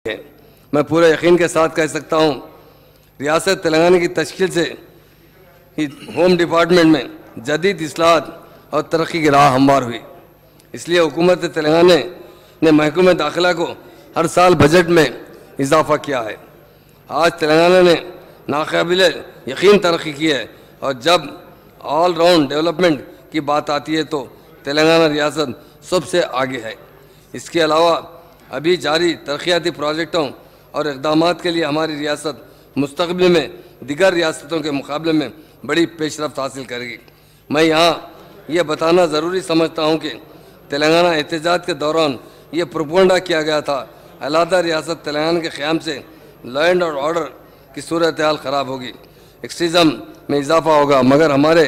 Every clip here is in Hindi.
है। मैं पूरे यकीन के साथ कह सकता हूँ, रियासत तेलंगाना की तश्कील से ही होम डिपार्टमेंट में जदीद इस्लाहत और तरक्की की राह हमवार हुई। इसलिए हुकूमत तेलंगाना ने महकमे दाखिला को हर साल बजट में इजाफा किया है। आज तेलंगाना ने नाकाबिल यकीन तरक्की की है और जब ऑल राउंड डेवलपमेंट की बात आती है तो तेलंगाना रियासत सबसे आगे है। इसके अलावा अभी जारी तरक्याती प्रोजेक्टों और इक़दामात के लिए हमारी रियासत मुस्तक़बिल में दीगर रियासतों के मुकाबले में बड़ी पेशरफ्त हासिल करेगी। मैं यहाँ ये बताना ज़रूरी समझता हूँ कि तेलंगाना एहतजाज के दौरान ये प्रोपेगेंडा किया गया था, अलहदा रियासत तेलंगाना के क़याम से लॉ एंड ऑर्डर की सूरत हाल ख़राब होगी, एक्सट्रीज़म में इजाफा होगा। मगर हमारे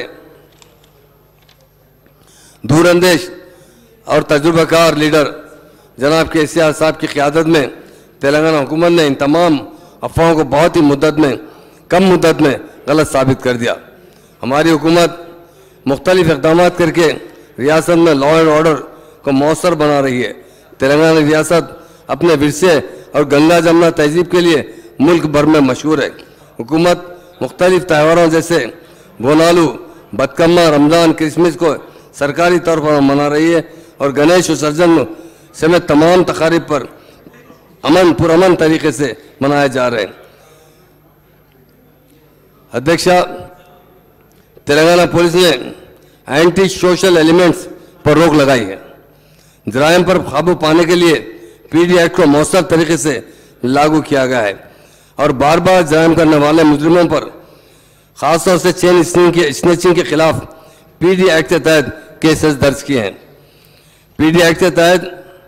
दूरअंदेश और तजुर्बाकार लीडर जनाब केसीआर साहब की क़यादत में तेलंगाना हुकूमत ने इन तमाम अफवाहों को बहुत ही कम मुद्दत में गलत साबित कर दिया। हमारी हुकूमत मुख्तलिफ इक़दाम करके रियासत में लॉ एंड ऑर्डर को मौसर बना रही है। तेलंगाना रियासत अपने विरसे और गंगा जमुना तहजीब के लिए मुल्क भर में मशहूर है। हुकूमत मुख्तलिफ त्योहारों जैसे बोनालू, बदकम्मा, रमज़ान, क्रिसमस को सरकारी तौर पर मना रही है और गणेश विसर्जन समेत तमाम तकारीब पर पुरअमन तरीके से मनाए जा रहे हैं। अध्यक्षा, तेलंगाना पुलिस ने एंटी सोशल एलिमेंट्स पर रोक लगाई है। जराइम पर काबू पाने के लिए पीडी एक्ट को मौसर तरीके से लागू किया गया है और बार बार जराइम करने वाले मुजरिमों पर खासतौर से चेन स्नैचिंग के खिलाफ पीडी एक्ट के तहत केसेस दर्ज किए हैं। पीडी एक्ट के तहत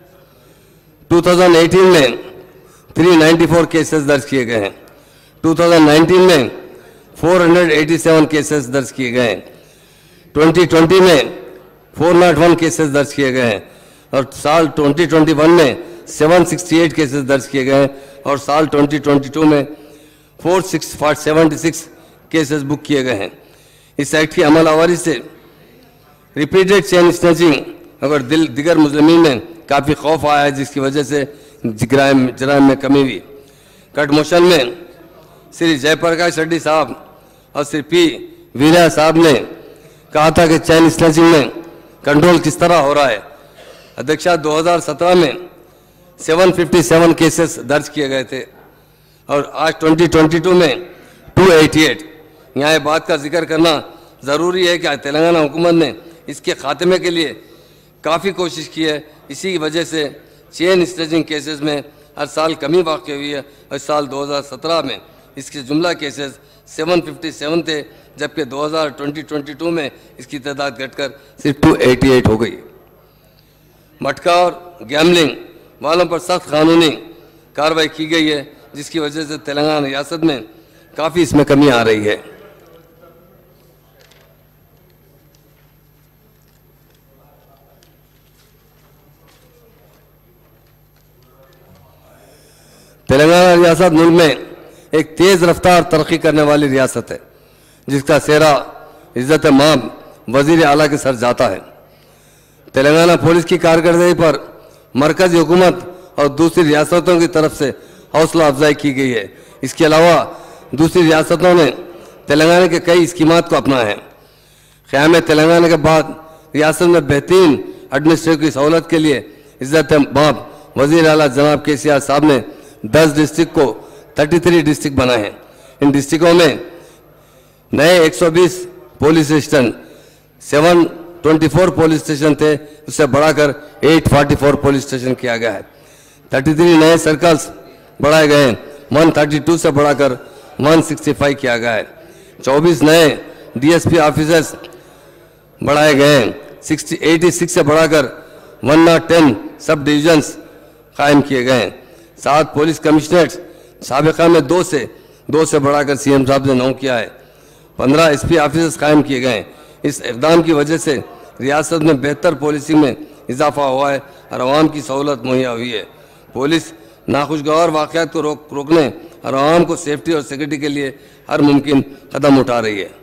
2018 में 394 केसेस दर्ज किए गए हैं। 2019 में 487 केसेस दर्ज किए गए हैं। 2020 में 401 केसेस दर्ज किए गए हैं और साल 2021 में 768 केसेस दर्ज किए गए हैं और साल 2022 में 476 केसेस बुक किए गए हैं। इस एक्ट की अमलावरी से रिपीटेड चेन स्नैचिंग अगर दिगर मुजरिमीन में काफ़ी खौफ आया है, जिसकी वजह से जराइम में कमी हुई। कट मोशन में श्री जयप्रकाश रेड्डी साहब और श्री पी वीरा साहब ने कहा था कि चैन स्नैचिंग में कंट्रोल किस तरह हो रहा है। अध्यक्षा, 2017 में 757 केसेस दर्ज किए गए थे और आज 2022 में 288। यहाँ ये बात का जिक्र करना ज़रूरी है कि तेलंगाना हुकूमत ने इसके खात्मे के लिए काफ़ी कोशिश की है। इसी की वजह से चेन स्नैचिंग केसेस में हर साल कमी वाक़ हुई है और साल 2017 में इसके जुमला केसेस 757 थे, जबकि 2022 में इसकी तादाद घटकर सिर्फ 288 हो गई। मटका और गैमलिंग वालों पर सख्त कानूनी कार्रवाई की गई है, जिसकी वजह से तेलंगाना रियासत में काफ़ी इसमें कमी आ रही है। तेलंगाना रियासत मुल्क में एक तेज़ रफ्तार तरक्की करने वाली रियासत है, जिसका सेहरा इज़्ज़त माब वज़ीर आला के सर जाता है। तेलंगाना पुलिस की कारकर्दगी पर मरकज़ी हुकूमत और दूसरी रियासतों की तरफ से हौसला अफजाई की गई है। इसके अलावा दूसरी रियासतों ने तेलंगाना के कई स्कीमात को अपनाया है। क़याम तेलंगाना के बाद रियासत में बेहतरीन एडमिनिस्ट्रेटिव की सहूलत के लिए इज़्ज़त माब वज़ीर आला जनाब केसीआर साहब ने 10 डिस्ट्रिक्ट को 33 डिस्ट्रिक्ट बनाए हैं। इन डिस्ट्रिक्टों में नए 120 पुलिस स्टेशन, 724 पुलिस स्टेशन थे, उससे बढ़ाकर 844 पुलिस स्टेशन किया गया है। 33 नए सर्कल्स बढ़ाए गए हैं, 132 से बढ़ाकर 165 किया गया है। 24 नए डीएसपी ऑफिसर्स बढ़ाए गए हैं। 86 से बढ़ाकर 110 सब डिविजन्स कायम किए गए हैं। 7 पुलिस कमिश्नरेट्स साबिका में 2 से बढ़ाकर सीएम साहब ने 9 किया है। 15 एसपी ऑफिसर्स कायम किए गए हैं। इस इक़दाम की वजह से रियासत में बेहतर पॉलिसिंग में इजाफा हुआ है और आवाम की सहूलत मुहैया हुई है। पुलिस नाखुशगवार वाक़यात को रोकने और आवाम को सेफ्टी और सिक्योरिटी के लिए हर मुमकिन कदम उठा रही है।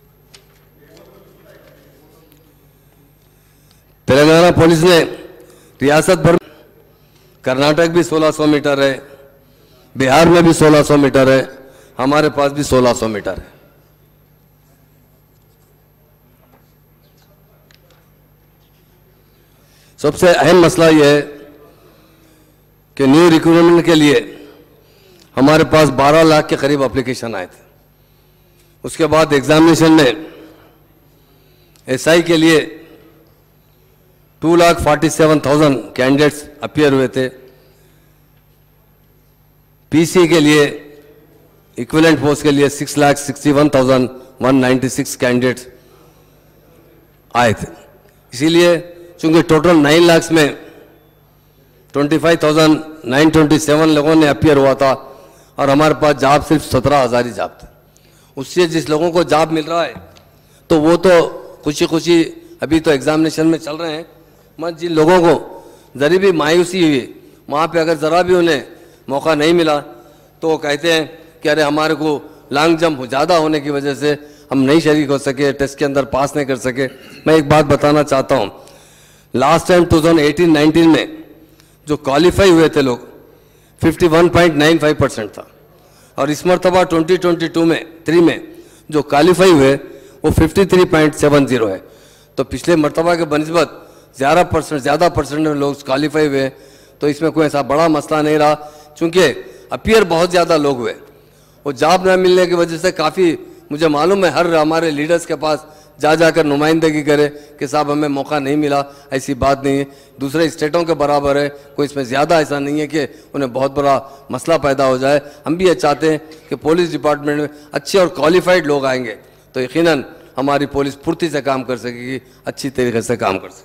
तेलंगाना पुलिस ने रियासत भर कर्नाटक भी 1600 मीटर है, बिहार में भी 1600 मीटर है, हमारे पास भी 1600 मीटर है। सबसे अहम मसला यह है कि न्यू रिक्रूटमेंट के लिए हमारे पास 12 लाख के करीब एप्लीकेशन आए थे। उसके बाद एग्जामिनेशन में एसआई के लिए 2,47,000 कैंडिडेट्स अपीयर हुए थे। पीसी के लिए इक्विवेलेंट पोस्ट के लिए 6,61,196 कैंडिडेट्स आए थे। इसीलिए चूंकि टोटल 9 लाख में 25,927 लोगों ने अपीयर हुआ था और हमारे पास जॉब सिर्फ 17,000 ही जॉब थे। उससे जिस लोगों को जॉब मिल रहा है तो वो तो खुशी खुशी अभी तो एग्जामिनेशन में चल रहे हैं, मगर जिन लोगों को जरा भी मायूसी हुई वहाँ पे अगर ज़रा भी उन्हें मौका नहीं मिला तो वो कहते हैं कि अरे हमारे को लॉन्ग जंप ज़्यादा होने की वजह से हम नहीं शरीक हो सके, टेस्ट के अंदर पास नहीं कर सके। मैं एक बात बताना चाहता हूँ, लास्ट टाइम 2018-19 में जो क्वालिफाई हुए थे लोग 51.95% था और इस मरतबा 2022 में 3 में जो क्वालिफाई हुए वो 53.70 है। तो पिछले मरतबा के बनिस्बत ज़्यादा परसेंट लोग क्वालिफाई हुए, तो इसमें कोई ऐसा बड़ा मसला नहीं रहा। चूँकि अपीयर बहुत ज़्यादा लोग हुए, वो जॉब न मिलने की वजह से काफ़ी, मुझे मालूम है हर हमारे लीडर्स के पास जाकर नुमाइंदगी करे कि साहब हमें मौका नहीं मिला, ऐसी बात नहीं है। दूसरे स्टेटों के बराबर है, कोई इसमें ज़्यादा ऐसा नहीं है कि उन्हें बहुत बड़ा मसला पैदा हो जाए। हम भी ये चाहते हैं कि पुलिस डिपार्टमेंट में अच्छे और क्वालिफाइड लोग आएंगे तो यकीनन हमारी पुलिस फुर्ती से काम कर सकेगी, अच्छी तरीके से काम कर सकेगी।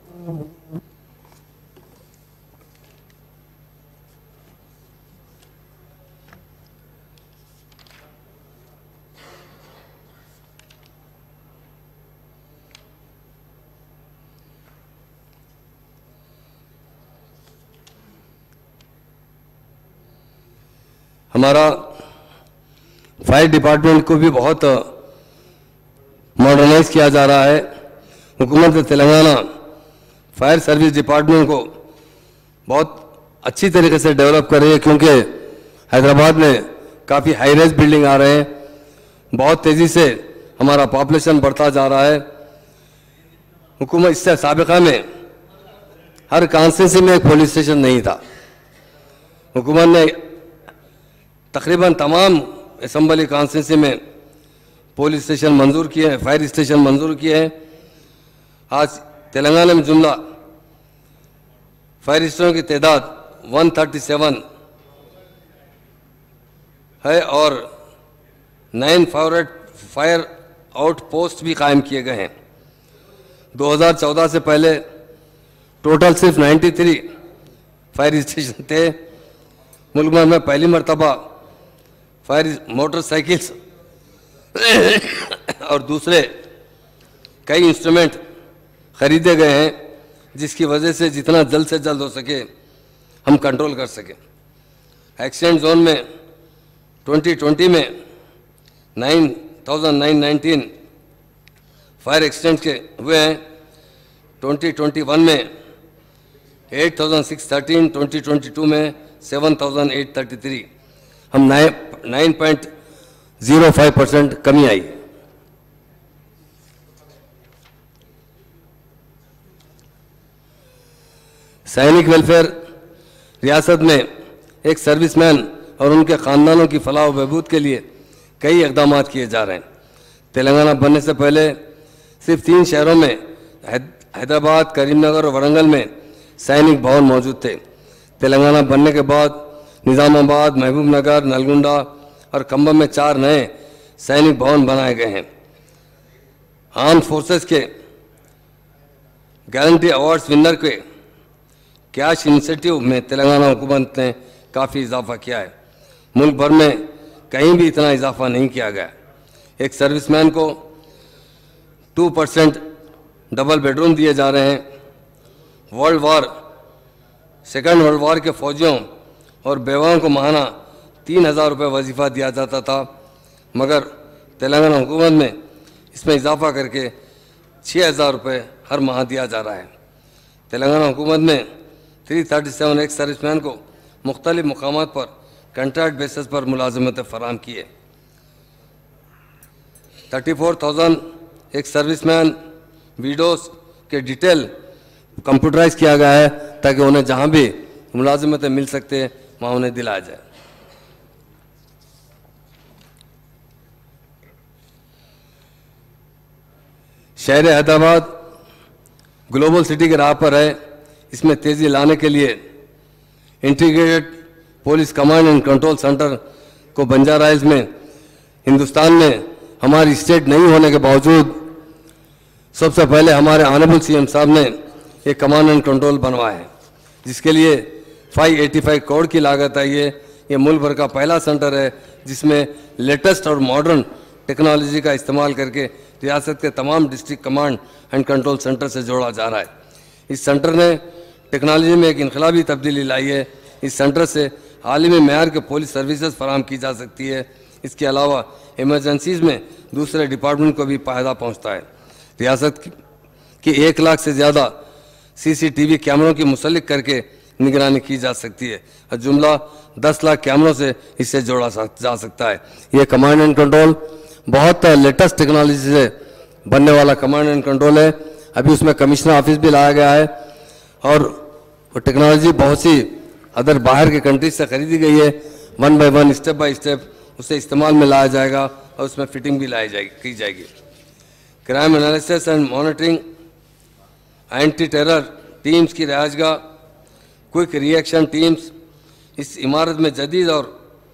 हमारा फायर डिपार्टमेंट को भी बहुत मॉडर्नाइज किया जा रहा है। हुकूमत तेलंगाना फायर सर्विस डिपार्टमेंट को बहुत अच्छी तरीके से डेवलप कर रही है, क्योंकि हैदराबाद में काफ़ी हाई राइज बिल्डिंग आ रहे हैं, बहुत तेज़ी से हमारा पॉपुलेशन बढ़ता जा रहा है। हुकूमत इससे साबिक़ा में हर कॉन्स्टिट्यूंसी में एक पुलिस स्टेशन नहीं था। हुकूमत ने तकरीबन तमाम असम्बली कॉन्स्टिट्यूंसी में पुलिस स्टेशन मंजूर किए हैं, फायर स्टेशन मंजूर किए हैं। आज तेलंगाना में जुमला फायर स्टेशनों की तादाद 137 है और 9 फायर आउट पोस्ट भी कायम किए गए हैं। 2014 से पहले टोटल सिर्फ 93 फायर स्टेशन थे। मुल्क में पहली मरतबा फायर मोटरसाइकिल्स और दूसरे कई इंस्ट्रूमेंट खरीदे गए हैं, जिसकी वजह से जितना जल्द से जल्द हो सके हम कंट्रोल कर सकें। एक्सीडेंट जोन में 2020 में 9,919 फायर एक्सीडेंट के हुए हैं। 2021 में 8,613, 2022 में 7,833, हम 9.05% कमी आई। सैनिक वेलफेयर रियासत में एक सर्विसमैन और उनके ख़ानदानों की फलाह व बहबूद के लिए कई इक़दाम किए जा रहे हैं। तेलंगाना बनने से पहले सिर्फ 3 शहरों में हैदराबाद, करीमनगर और वरंगल में सैनिक भवन मौजूद थे। तेलंगाना बनने के बाद निज़ामाबाद, महबूबनगर, नलगुंडा और कंबम में 4 नए सैनिक भवन बनाए गए हैं। आर्म फोर्सेस के गारंटी अवार्ड्स विनर के कैश इंसेंटिव में तेलंगाना हुकूमत ने काफ़ी इजाफा किया है। मुल्क भर में कहीं भी इतना इजाफा नहीं किया गया। एक सर्विसमैन को 2% डबल बेडरूम दिए जा रहे हैं। सेकेंड वर्ल्ड वॉर के फौजियों और बेवाओं को माहाना 3,000 रुपये वजीफ़ा दिया जाता था, मगर तेलंगाना हुकूमत में इसमें इजाफा करके 6,000 रुपये हर माह दिया जा रहा है। तेलंगाना हुकूमत में 337 एक्स सर्विसमैन को मुख्तलिफ मुकामात पर कंट्रैक्ट बेसिस पर मुलाजमत फराम की है। 34,000 एक सर्विसमैन वीडियोस के डिटेल कंप्यूटराइज किया गया है ताकि उन्हें जहां भी मुलाजमतें मिल सकते हैं वहां उन्हें दिलाया जाए। शहर हैदराबाद ग्लोबल सिटी के राह पर है। इसमें तेजी लाने के लिए integrated police command and control centre को बंजारा हिल्स में हिंदुस्तान में हमारी स्टेट नहीं होने के बावजूद सबसे पहले हमारे ऑनरेबल सीएम साहब ने एक कमांड एंड कंट्रोल बनवाया है, जिसके लिए 585 करोड़ की लागत आई है। ये मुल्क भर का पहला सेंटर है जिसमें लेटेस्ट और मॉडर्न टेक्नोलॉजी का इस्तेमाल करके रियासत के तमाम district command and control centre से जोड़ा जा रहा है। इस सेंटर ने टेक्नोलॉजी में एक इनकलाबी तब्दीली लाई है। इस सेंटर से आलमी मेयार के पुलिस सर्विसेज फराम की जा सकती है। इसके अलावा इमरजेंसीज में दूसरे डिपार्टमेंट को भी फ़ायदा पहुंचता है। रियासत की 1 लाख से ज़्यादा CCTV कैमरों की मुसल्लिक करके निगरानी की जा सकती है और जुमला 10 लाख कैमरों से इससे जोड़ा जा सकता है। ये कमांड एंड कंट्रोल बहुत लेटेस्ट टेक्नोलॉजी से बनने वाला कमांड एंड कंट्रोल है। अभी उसमें कमिश्नर ऑफिस भी लाया गया है और वो टेक्नोलॉजी बहुत सी अदर बाहर के कंट्रीज से खरीदी गई है। 1 बाय 1 स्टेप बाय स्टेप उसे इस्तेमाल में लाया जाएगा और उसमें फिटिंग भी की जाएगी। Crime analysis and monitoring, anti terror teams की रिहाइशगाह, क्विक रिएक्शन टीम्स इस इमारत में जदीद और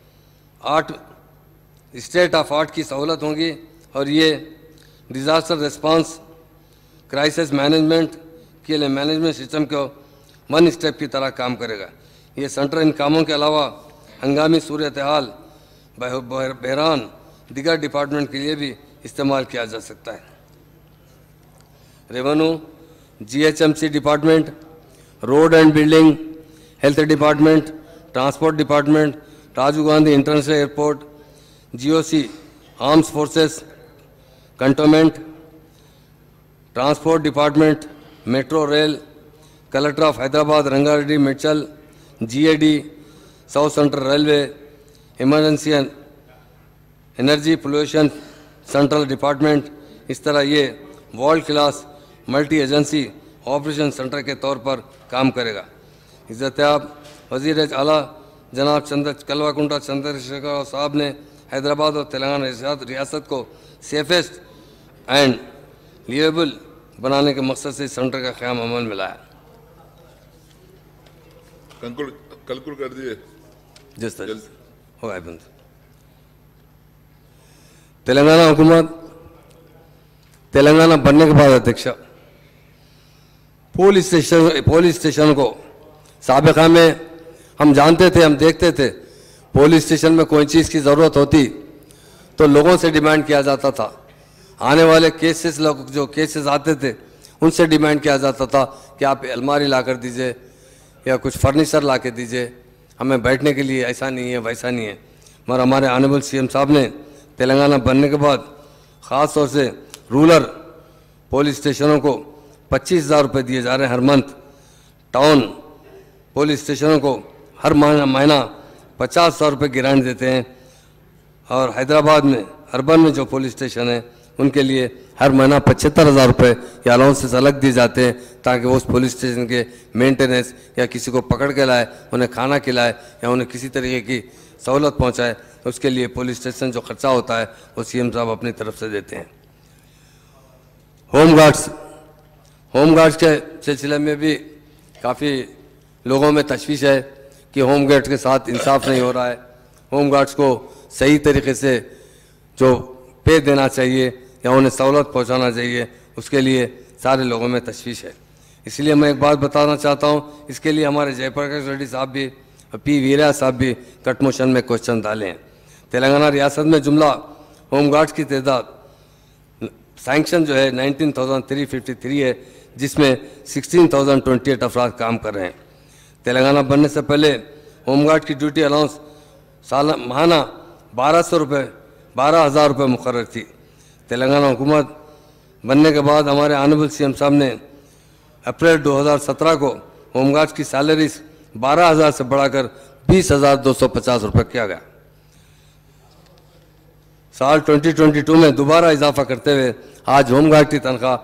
स्टेट ऑफ आर्ट की सहूलत होंगी और ये डिज़ास्टर रिस्पांस क्राइसिस मैनेजमेंट के लिए मैनेजमेंट सिस्टम को 1 स्टेप की तरह काम करेगा। ये सेंटर इन कामों के अलावा हंगामी सूरत हाल, बहरान, दीगर डिपार्टमेंट के लिए भी इस्तेमाल किया जा सकता है। Revenue, GHMC department, road and building, health department, transport department, Rajiv Gandhi international airport, GOC, arms forces cantonment, transport department, metro rail, collector of Hyderabad Rangareddy Mittal, GAD, south central railway, emergency and energy pollution central department. इस तरह ये world class multi agency operation centre के तौर पर काम करेगा। इज़्ज़त-ए-आब वज़ीर आला जनाब कल्वाकुंटा चंद्रशेखर साहब ने हैदराबाद और तेलंगाना रियासत को सेफेस्ट एंड लिवेबल बनाने के मकसद से इस सेंटर का क़याम अमल में लाया। कंक्लूड कर दीजिए। जिस तरह हो गया बंद। तेलंगाना हुकूमत तेलंगाना बनने के बाद अध्यक्ष पुलिस स्टेशन को साबिका में हम जानते थे, हम देखते थे पुलिस स्टेशन में कोई चीज़ की ज़रूरत होती तो लोगों से डिमांड किया जाता था। आने वाले केसेस जो केसेस आते थे उनसे डिमांड किया जाता था कि आप अलमारी ला कर दीजिए या कुछ फर्नीचर ला के दीजिए, हमें बैठने के लिए ऐसा नहीं है वैसा नहीं है। मगर हमारे ऑनरेबल CM साहब ने तेलंगाना बनने के बाद ख़ास तौर से रूरल पुलिस स्टेशनों को 25,000 रुपये दिए जा रहे हैं हर मंथ। टाउन पुलिस स्टेशनों को हर महीना 50,000 रुपये ग्रांट देते हैं और हैदराबाद में अर्बन में जो पुलिस स्टेशन है उनके लिए हर महीना 75,000 रुपये या अलाउंसेस अलग दिए जाते हैं ताकि वो उस पुलिस स्टेशन के मेंटेनेंस या किसी को पकड़ के लाए, उन्हें खाना खिलाए या उन्हें किसी तरीके की सहूलत पहुंचाए। उसके लिए पुलिस स्टेशन जो खर्चा होता है वो CM साहब अपनी तरफ से देते हैं। होमगार्ड्स के सिलसिले में भी काफ़ी लोगों में तशवीश है कि होमगार्ड्स के साथ इंसाफ नहीं हो रहा है। होमगार्ड्स को सही तरीके से जो पे देना चाहिए या उन्हें सहूलत पहुंचाना चाहिए, उसके लिए सारे लोगों में तशवीश है। इसलिए मैं एक बात बताना चाहता हूं, इसके लिए हमारे जयप्रकाश रेड्डी साहब भी P. वीरा साहब भी कट मोशन में क्वेश्चन डाले हैं। तेलंगाना रियासत में जुमला होमगार्ड्स की तादाद सैंक्शन जो है 19,353 है, जिसमें 16,028 अफराद काम कर रहे हैं। तेलंगाना बनने से पहले होमगार्ड की ड्यूटी अलाउंस माहाना 12,000 रुपये मुकर्रर थी। तेलंगाना हुकूमत बनने के बाद हमारे ऑनरेबल CM साहब ने अप्रैल 2017 को होमगार्ड्स की सैलरी 12,000 से बढ़ाकर 20,250 रुपये किया गया। साल 2022 में दोबारा इजाफा करते हुए आज होमगार्ड की तनख्वाह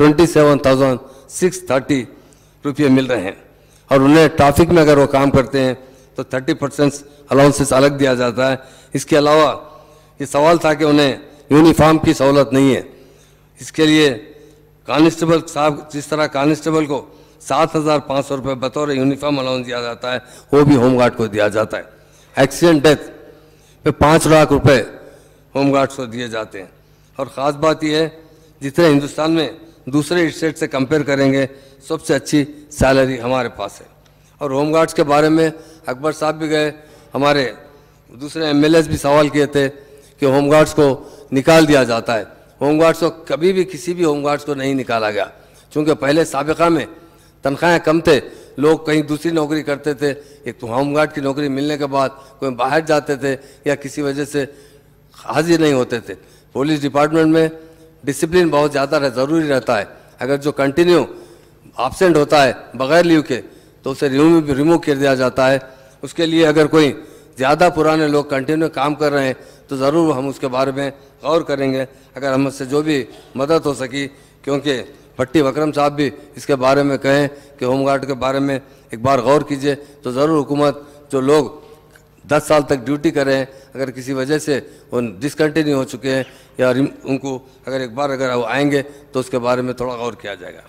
27,630 रुपये मिल रहे हैं और उन्हें ट्रैफिक में अगर वो काम करते हैं तो 30% अलाउंसेस अलग दिया जाता है। इसके अलावा ये सवाल था कि उन्हें यूनिफॉर्म की सहूलत नहीं है। इसके लिए कांस्टेबल साहब, जिस तरह कांस्टेबल को 7,500 रुपये बतौर यूनिफॉर्म अलाउंस दिया जाता है, वो भी होमगार्ड को दिया जाता है। एक्सीडेंट डेथ पे 5 लाख रुपए होमगार्ड्स को दिए जाते हैं। और ख़ास बात यह है, जितने हिंदुस्तान में दूसरे स्टेट से कंपेयर करेंगे सबसे अच्छी सैलरी हमारे पास है। और होमगार्ड्स के बारे में अकबर साहब भी गए, हमारे दूसरे एमएलएस भी सवाल किए थे कि होमगार्ड्स को निकाल दिया जाता है। होमगार्ड्स को कभी भी किसी भी होमगार्ड्स को नहीं निकाला गया, क्योंकि पहले साबिका में तनख्वाहें कम थे, लोग कहीं दूसरी नौकरी करते थे। एक तो होमगार्ड की नौकरी मिलने के बाद कोई बाहर जाते थे या किसी वजह से हाजिर नहीं होते थे। पुलिस डिपार्टमेंट में डिसिप्लिन बहुत ज़्यादा ज़रूरी रहता है। अगर जो कंटिन्यू एब्सेंट होता है बगैर लीव के तो उसे रिमूव कर दिया जाता है। उसके लिए अगर कोई ज़्यादा पुराने लोग कंटिन्यू काम कर रहे हैं तो ज़रूर हम उसके बारे में गौर करेंगे, अगर हमसे जो भी मदद हो सकी। क्योंकि भट्टी वकरम साहब भी इसके बारे में कहें कि होमगार्ड के बारे में एक बार गौर कीजिए, तो ज़रूर हुकूमत जो लोग 10 साल तक ड्यूटी कर रहे हैं, अगर किसी वजह से वो डिसकंटिन्यू हो चुके हैं या उनको अगर एक बार अगर वो आएंगे तो उसके बारे में थोड़ा गौर किया जाएगा।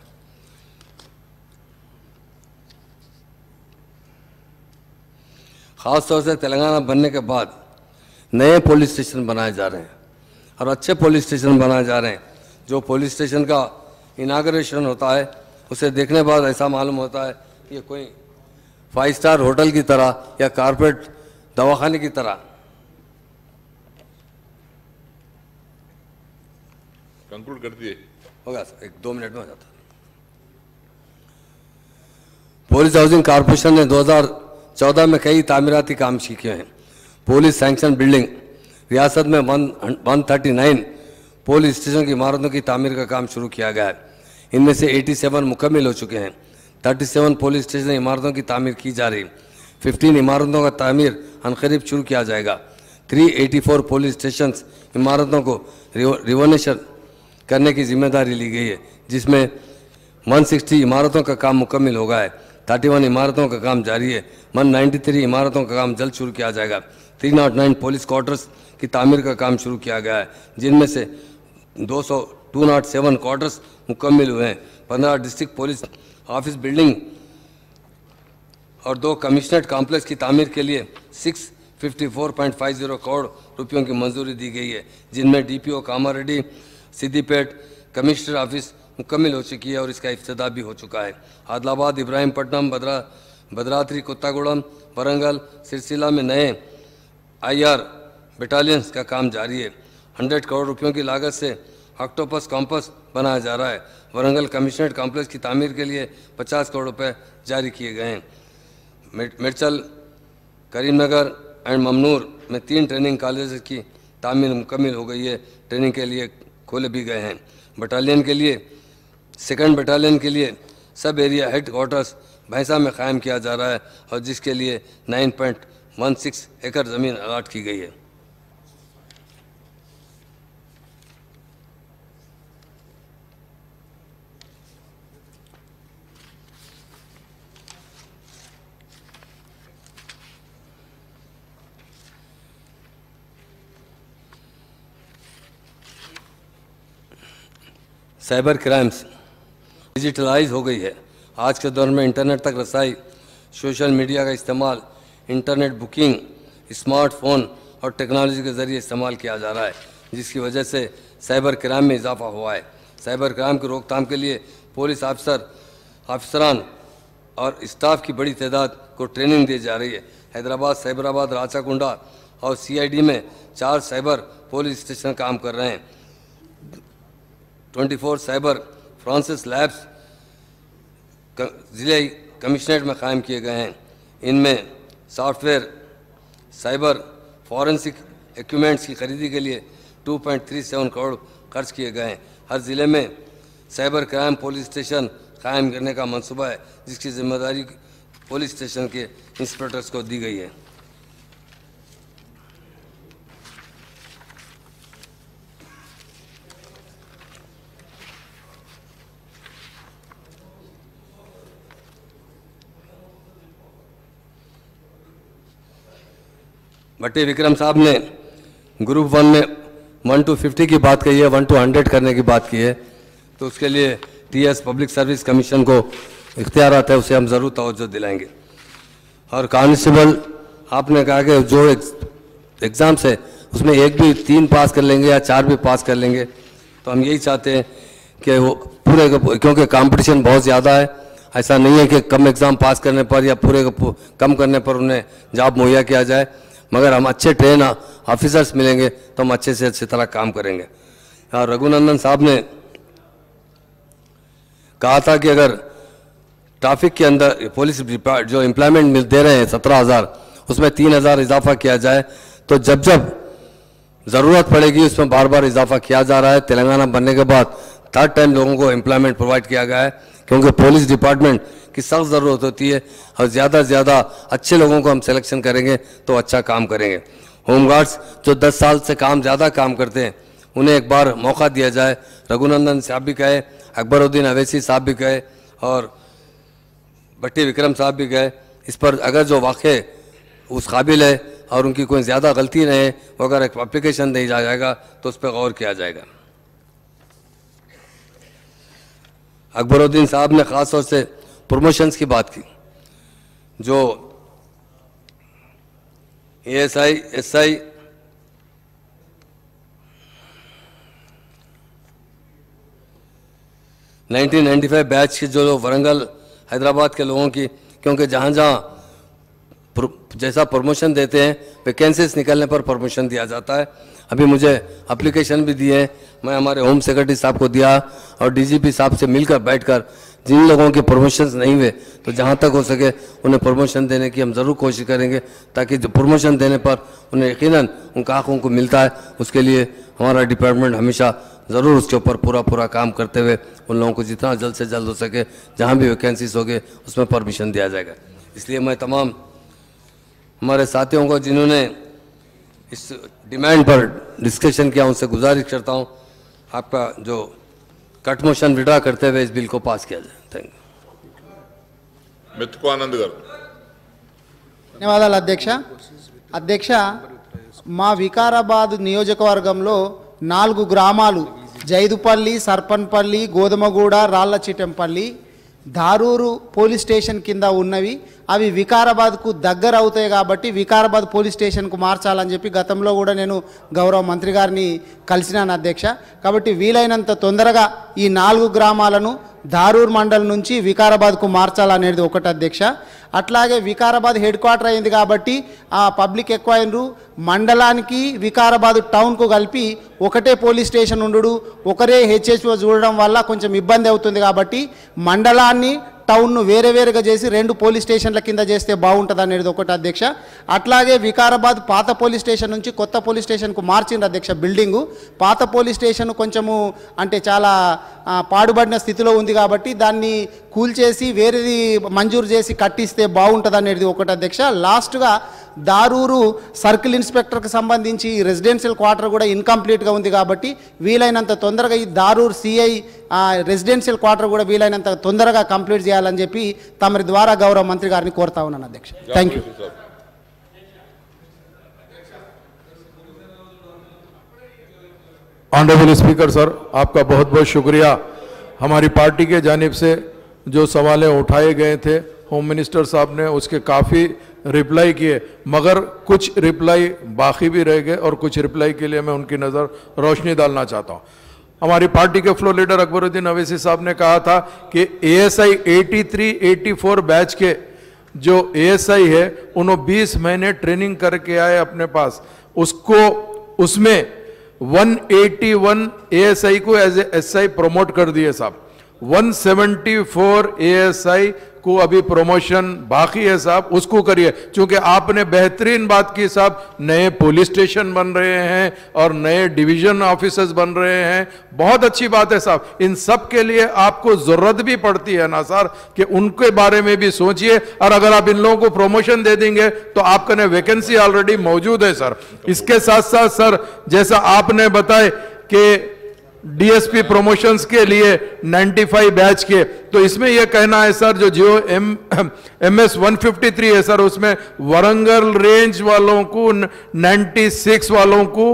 ख़ास तौर से तेलंगाना बनने के बाद नए पुलिस स्टेशन बनाए जा रहे हैं और अच्छे पुलिस स्टेशन बनाए जा रहे हैं। जो पुलिस स्टेशन का इनाग्रेशन होता है उसे देखने के बाद ऐसा मालूम होता है कि ये कोई 5 स्टार होटल की तरह या कारपोरेट दवाखाने की तरह। कंक्लूड कर दिए होगा सर, 1-2 मिनट में हो जाता। पुलिस हाउसिंग कॉरपोरेशन ने 2014 में कई तामीराती काम किए हैं। पुलिस सैंक्शन बिल्डिंग रियासत में 139 पुलिस स्टेशन की इमारतों की तामीर का काम शुरू किया गया है। इनमें से 87 मुकम्मल हो चुके हैं। 37 पुलिस स्टेशन इमारतों की तामीर की जा रही। 15 इमारतों का तामीर अनकरीब शुरू किया जाएगा। 384 पुलिस स्टेशन इमारतों को रिनोवेशन करने की जिम्मेदारी ली गई है, जिसमें 160 इमारतों का काम मुकम्मल हो गया है। 31 इमारतों का काम जारी है। 193 इमारतों का काम जल्द शुरू किया जाएगा। 309 पुलिस क्वार्टर्स की तामीर का काम शुरू किया गया है, जिनमें से 207 क्वार्टर्स मुकम्मल हुए हैं। 15 डिस्ट्रिक्ट पुलिस ऑफिस बिल्डिंग और 2 कमिश्नरेट कॉम्प्लेक्स की तामीर के लिए 654.50 करोड़ रुपयों की मंजूरी दी गई है, जिनमें DPO Kamareddy Siddipet commissioner office मुकम्मल हो चुकी है और इसका इफ्तिताह भी हो चुका है। आदिलाबाद, इब्राहिमपट्टनम, भद्राद्री कोत्तागुड़म, वरंगल, सिरसिला में नए IR बटालियंस का काम जारी है। 100 करोड़ रुपयों की लागत से ऑक्टोपस कॉम्पस बनाया जा रहा है। वरंगल कमिश्नरेट कॉम्प्लेक्स की तामीर के लिए 50 करोड़ रुपए जारी किए गए हैं। मिर्चल, करीमनगर एंड ममनूर में 3 ट्रेनिंग कॉलेज की तामीर मुकम्मल हो गई है, ट्रेनिंग के लिए खोले भी गए हैं। बटालियन के लिए 2nd बटालियन के लिए सब एरिया हेड क्वार्टर्स भैंसा में कायम किया जा रहा है और जिसके लिए 9.16 एकड़ ज़मीन अलाट की गई है। साइबर क्राइम्स डिजिटलाइज हो गई है। आज के दौर में इंटरनेट तक रसाई, सोशल मीडिया का इस्तेमाल, इंटरनेट बुकिंग, स्मार्टफोन और टेक्नोलॉजी के ज़रिए इस्तेमाल किया जा रहा है, जिसकी वजह से साइबर क्राइम में इजाफा हुआ है। साइबर क्राइम की रोकथाम के लिए पुलिस अफसरान और स्टाफ की बड़ी तादाद को ट्रेनिंग दी जा रही है। हैदराबाद, साइबराबाद, राचाकुंडा और CID में 4 साइबर पुलिस स्टेशन काम कर रहे हैं। 24 साइबर फ्रांसिस लैब्स ज़िले कमिश्नरेट में कायम किए गए हैं। इनमें सॉफ्टवेयर, साइबर फॉरेंसिक इक्विपमेंट्स की खरीदी के लिए 2.37 करोड़ खर्च किए गए हैं। हर ज़िले में साइबर क्राइम पुलिस स्टेशन कायम करने का मंसूबा है, जिसकी जिम्मेदारी पुलिस स्टेशन के इंस्पेक्टर्स को दी गई है। भट्टी विक्रम साहब ने ग्रुप 1 में 1 to 50 की बात कही है, 1 to 100 करने की बात की है, तो उसके लिए TS पब्लिक सर्विस कमीशन को इख्तियारात है, उसे हम ज़रूर तवज्जो दिलाएंगे। और कांस्टेबल आपने कहा कि जो एग्ज़ाम्स है उसमें एक भी 3 पास कर लेंगे या 4 भी पास कर लेंगे, तो हम यही चाहते हैं कि वो पूरे, क्योंकि कंपटीशन बहुत ज़्यादा है, ऐसा नहीं है कि कम एग्ज़ाम पास करने पर या पूरे कम करने पर उन्हें जॉब मुहैया किया जाए, मगर हम अच्छे ट्रेन ऑफिसर्स मिलेंगे तो हम अच्छे से अच्छी तरह काम करेंगे। और रघुनंदन साहब ने कहा था कि अगर ट्रैफिक के अंदर पुलिस जो एम्प्लॉयमेंट दे रहे हैं 17,000, उसमें 3,000 इजाफा किया जाए, तो जब जब ज़रूरत पड़ेगी उसमें बार बार इजाफा किया जा रहा है। तेलंगाना बनने के बाद 3rd टाइम लोगों को एम्प्लॉयमेंट प्रोवाइड किया गया है, क्योंकि पुलिस डिपार्टमेंट की सख्त ज़रूरत होती है और ज़्यादा से ज़्यादा अच्छे लोगों को हम सिलेक्शन करेंगे तो अच्छा काम करेंगे। होमगार्ड्स जो 10 साल से ज़्यादा काम करते हैं उन्हें एक बार मौका दिया जाए। रघुनंदन साहब भी कहे, अकबरुद्दीन अवैसी साहब भी कहे और भट्टी विक्रम साहब भी कहे, इस पर अगर जो वाक़ई उस काबिल है और उनकी कोई ज़्यादा गलती नहीं है, वो अगर एक एप्लीकेशन दिया जाएगा तो उस पर गौर किया जाएगा। अकबरुद्दीन साहब ने ख़ास तौर से प्रमोशंस की बात की, जो ASI SI (1995) बैच के जो वरंगल हैदराबाद के लोगों की, क्योंकि जहाँ जहाँ जैसा प्रमोशन देते हैं वैकेंसीज निकलने पर प्रमोशन दिया जाता है। अभी मुझे एप्लीकेशन भी दिए हैं, मैं हमारे होम सेक्रेटरी साहब को दिया और DGP साहब से मिलकर बैठकर जिन लोगों के प्रमोशंस नहीं हुए तो जहाँ तक हो सके उन्हें प्रमोशन देने की हम ज़रूर कोशिश करेंगे, ताकि जो प्रमोशन देने पर उन्हें यकीनन उनका हक़ उनको मिलता है। उसके लिए हमारा डिपार्टमेंट हमेशा ज़रूर उसके ऊपर पूरा काम करते हुए उन लोगों को जितना जल्द से जल्द हो सके जहाँ भी वैकेंसीज होंगे उसमें परमिशन दिया जाएगा। इसलिए मैं तमाम हमारे साथियों को जिन्होंने इस डिमांड पर डिस्कशन किया उनसे गुजारिश करता हूँ, आपका जो कट मोशन विड्रा करते हुए इस बिल को पास किया जाए। Thank you. మెతుకు ఆనంద్ గారు। ధన్యవాదాలు అధ్యక్ష మా వికారాబాద్ నియోజకవర్గంలో 4 గ్రామాలు జైదుపల్లి, సర్పన్పల్లి, గోధుమగూడ, రాళ్లచిటంపల్లి దారూరు పోలీస్ స్టేషన్ కింద ఉన్నవి. అవి వికారాబాద్కు దగ్గర అవుతాయి కాబట్టి వికారాబాద్ పోలీస్ స్టేషన్కు మార్చాలని చెప్పి గతంలో కూడా నేను గౌరవ మంత్రి గారిని కలిసినాను అధ్యక్ష. కాబట్టి వీలైనంత తొందరగా ఈ 4 గ్రామాలను దారూర్ మండలం నుంచి వికారాబాద్కు మార్చాలనేది ఒకటి అధ్యక్ష. అట్లాగే వికారాబాద్ హెడ్ క్వార్టర్ అయింది కాబట్టి ఆ పబ్లిక్ ఎక్కువ అయినరు, మండలానికి వికారాబాద్ టౌన్కు కలిపి ఒకటే పోలీస్ స్టేషన్ ఉండు, ఒకరే HHO చూడడం వల్ల కొంచెం ఇబ్బంది అవుతుంది. కాబట్టి మండలాన్ని టౌన్ను వేరుగా చేసి 2 పోలీస్ స్టేషన్ల కింద చేస్తే బాగుంటుంది అనేది ఒకటి అధ్యక్ష. అట్లాగే వికారాబాద్ పాత పోలీస్ స్టేషన్ నుంచి కొత్త పోలీస్ స్టేషన్కు మార్చింది అధ్యక్ష బిల్డింగు. పాత పోలీస్ స్టేషన్ కొంచెము అంటే చాలా పాడుబడిన స్థితిలో ఉంది కాబట్టి దాన్ని కూల్చేసి వేరేది మంజూరు చేసి కట్టిస్తే బాగుంటుంది అనేది ఒకటి అధ్యక్ష. లాస్ట్గా దారూరు సర్కిల్ ఇన్స్పెక్టర్కి సంబంధించి రెసిడెన్షియల్ క్వార్టర్ కూడా ఇన్కంప్లీట్గా ఉంది కాబట్టి వీలైనంత తొందరగా ఈ దారూరు CI రెసిడెన్షియల్ క్వార్టర్ కూడా వీలైనంత తొందరగా కంప్లీట్ చేయాలని చెప్పి తమరి ద్వారా గౌరవ మంత్రి గారిని కోరుతా ఉన్నాను అధ్యక్ష. Thank you. Honourable speaker sir, आपका बहुत बहुत शुक्रिया। हमारी पार्टी के जानिब से जो सवालें उठाए गए थे होम मिनिस्टर साहब ने उसके काफ़ी रिप्लाई किए, मगर कुछ रिप्लाई बाकी भी रह गए और कुछ रिप्लाई के लिए मैं उनकी नज़र रोशनी डालना चाहता हूँ। हमारी पार्टी के फ्लोर लीडर अकबरुद्दीन अवैसी साहब ने कहा था कि ASI 83-84 बैच के जो ASI है उन्होंने 20 महीने ट्रेनिंग करके आए अपने पास, उसको उसमें 181 ASI को एज ए SI प्रमोट कर दिए साहब। 174 ASI को अभी प्रमोशन बाकी है साहब, उसको करिए, क्योंकि आपने बेहतरीन बात की साहब, नए पुलिस स्टेशन बन रहे हैं और नए डिवीजन ऑफिसर्स बन रहे हैं, बहुत अच्छी बात है साहब। इन सब के लिए आपको जरूरत भी पड़ती है ना सर, कि उनके बारे में भी सोचिए, और अगर आप इन लोगों को प्रमोशन दे देंगे तो आपका ने वैकेंसी ऑलरेडी मौजूद है सर। इसके साथ साथ सर, जैसा आपने बताए कि डीएसपी प्रमोशंस के लिए 95 बैच के, तो इसमें यह कहना है सर, जो जियो MS 153 है सर, उसमें वरंगल रेंज वालों को 96 वालों को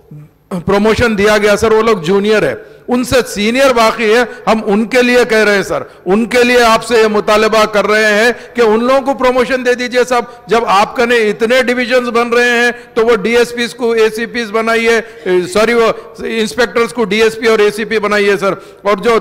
प्रमोशन दिया गया सर। वो लोग जूनियर है, उनसे सीनियर बाकी है, हम उनके लिए कह रहे हैं सर, उनके लिए आपसे ये मुतालबा कर रहे हैं कि उन लोगों को प्रमोशन दे दीजिए साहब। जब आपका ने इतने डिविजन्स बन रहे हैं तो वो डीएसपीज को एसीपीज बनाइए, सॉरी वो इंस्पेक्टर्स को डीएसपी और एसीपी बनाइए सर। और जो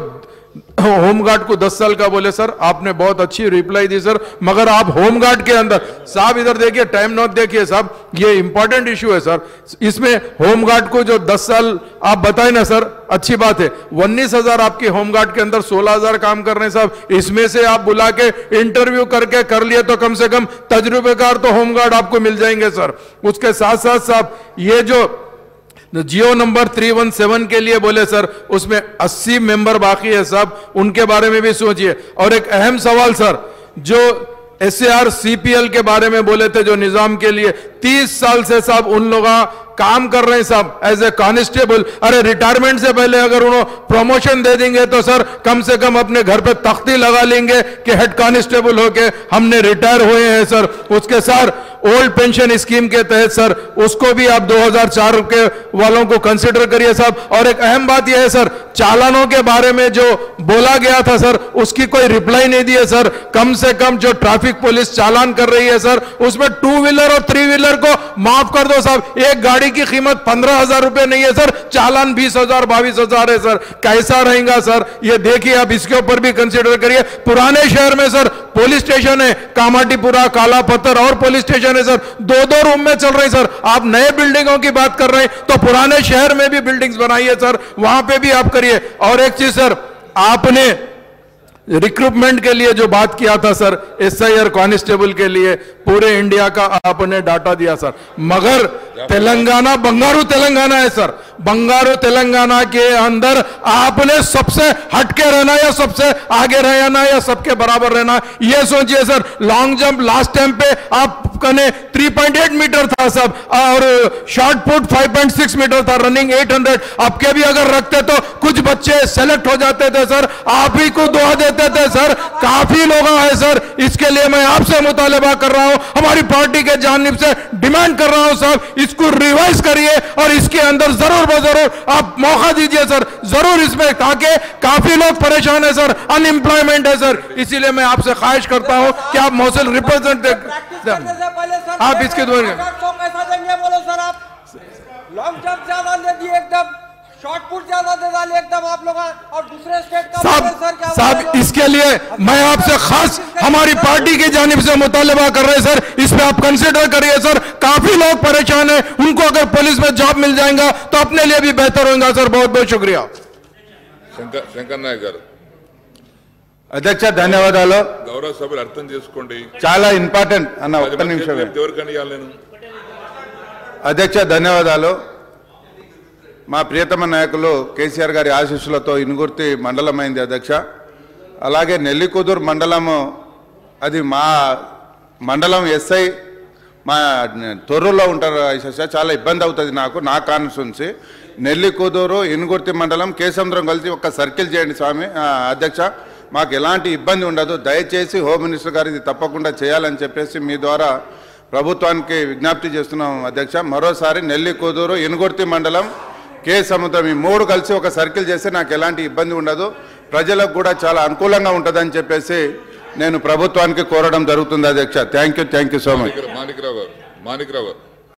होमगार्ड को 10 साल का बोले सर, आपने बहुत अच्छी रिप्लाई दी सर, मगर आप होमगार्ड के अंदर साहब, इधर देखिए, टाइम नोट देखिए साहब, ये इंपॉर्टेंट इशू है सर। इसमें होमगार्ड को जो 10 साल आप बताए ना सर, अच्छी बात है, 19,000 आपके होमगार्ड के अंदर 16,000 काम कर रहे हैं साहब। इसमें से आप बुला के इंटरव्यू करके कर लिए तो कम से कम तजुर्बेकार तो होमगार्ड आपको मिल जाएंगे सर। उसके साथ साथ साहब, ये जो जियो नंबर 317 के लिए बोले सर, उसमें 80 मेंबर बाकी है साहब, उनके बारे में भी सोचिए। और एक अहम सवाल सर, जो SAR CPL के बारे में बोले थे, जो निजाम के लिए 30 साल से साहब उन लोग काम कर रहे हैं साहब एज ए कांस्टेबल। अरे रिटायरमेंट से पहले अगर उन्होंने प्रमोशन दे देंगे तो सर कम से कम अपने घर पे तख्ती लगा लेंगे कि हेड कांस्टेबल होके हमने रिटायर हुए हैं सर। उसके साथ ओल्ड पेंशन स्कीम के तहत सर, उसको भी आप 2004 के वालों को कंसिडर करिए साहब। और एक अहम बात यह है सर, चालानों के बारे में जो बोला गया था सर, उसकी कोई रिप्लाई नहीं दी है सर। कम से कम जो ट्रैफिक पुलिस चालान कर रही है सर, उसमें 2 व्हीलर और 3 व्हीलर को माफ कर दो साहब। एक गाड़ी की कीमत 15,000 रुपए नहीं है सर, चालान 20,000 22,000 है सर। कैसा रहेगा सर, ये देखिए आप, इसके ऊपर भी कंसिडर करिए। पुराने शहर में सर पुलिस स्टेशन है, कामाटीपुरा, काला पत्थर और पुलिस स्टेशन है सर, 2-2 रूम में चल रहे सर। आप नए बिल्डिंगों की बात कर रहे हैं तो पुराने शहर में भी बिल्डिंग्स बनाइए सर, वहां पे भी आप करिए। और एक चीज सर, आपने रिक्रूटमेंट के लिए जो बात किया था सर, SI और कांस्टेबल के लिए पूरे इंडिया का आपने डाटा दिया सर, मगर तेलंगाना बंगारू तेलंगाना है सर। बंगारू तेलंगाना के अंदर आपने सबसे हटके रहना या सबसे आगे रहना या सबके बराबर रहना, ये सोचिए sir. Long jump last time पे आपका ने 3.8 मीटर था सब, और शॉर्ट पुट 5.6 मीटर था, रनिंग 800। आपके भी अगर रखते तो कुछ बच्चे सेलेक्ट हो जाते थे सर, आप ही को दुआ देते थे सर। काफी लोग हैं सर, इसके लिए मैं आपसे मुतालबा कर रहा हूं, हमारी पार्टी के जानिब से डिमांड कर रहा हूं साहब, इसको रिवाइज करिए और इसके अंदर जरूर जरूर आप मौका दीजिए सर, जरूर इसमें, ताकि काफी लोग परेशान है सर, अनएम्प्लॉयमेंट है सर। इसीलिए मैं आपसे ख्वाहिश करता हूं कि आप मौसम रिप्रेजेंटेटिव आप इसके द्वारा कैसा देंगे बोलो सर। आप लॉन्ग जंप ज्यादा दे दिए, एकदम शॉर्ट पुट ज्यादा दे डाले एकदम आप लोग, और दूसरे स्टेट का साहब इसके लिए मैं आपसे खास हमारी पार्टी की जानिब से मुतालबा कर रहे हैं सर, इस पे आप कंसिडर करिए सर। काफी लोग परेशान हैं, उनको अगर पुलिस में जॉब मिल जाएगा तो अपने लिए भी बेहतर होगा सर। बहुत बहुत शुक्रिया। శంకర్ నాయక్ గారు, అధ్యక్ష ధన్యవాదాలు. గౌరవ సభ్యులు అర్థం చేసుకోండి, చాలా ఇంపార్టెంట్ అన్న, ఒక్క నిమిషం. ఎవరికని ఇవ్వాలి నేను? అధ్యక్ష ధన్యవాదాలు. మా ప్రియతమ నాయకులు కేసీఆర్ గారి ఆశీస్సులతో ఇనుగుర్తి మండలం అయింది అధ్యక్ష. అలాగే నెల్లికుదురు మండలము, అది మా మండలం SI మా తొర్రూరులో ఉంటారు అధ్యక్ష. చాలా ఇబ్బంది అవుతుంది నాకు, నా కాన్స్టిట్యున్సీ నెల్లికుదురు ఇనుగుర్తి మండలం కేసముద్రం కలిసి ఒక సర్కిల్ చేయండి స్వామి అధ్యక్ష. మాకు ఎలాంటి ఇబ్బంది ఉండదు, దయచేసి హోమ్ మినిస్టర్ గారు ఇది తప్పకుండా చేయాలని చెప్పేసి మీ ద్వారా ప్రభుత్వానికి విజ్ఞప్తి చేస్తున్నాం అధ్యక్ష. మరోసారి నెల్లికుదురు ఇనుగుర్తి మండలం కేసముద్రం ఈ 3 కలిసి ఒక సర్కిల్ చేస్తే నాకు ఎలాంటి ఇబ్బంది ఉండదు, ప్రజలకు కూడా చాలా అనుకూలంగా ఉంటుందని చెప్పేసి నేను ప్రభుత్వానికి కోరడం జరుగుతుంది అధ్యక్ష. Thank you so much. Manikrao గారు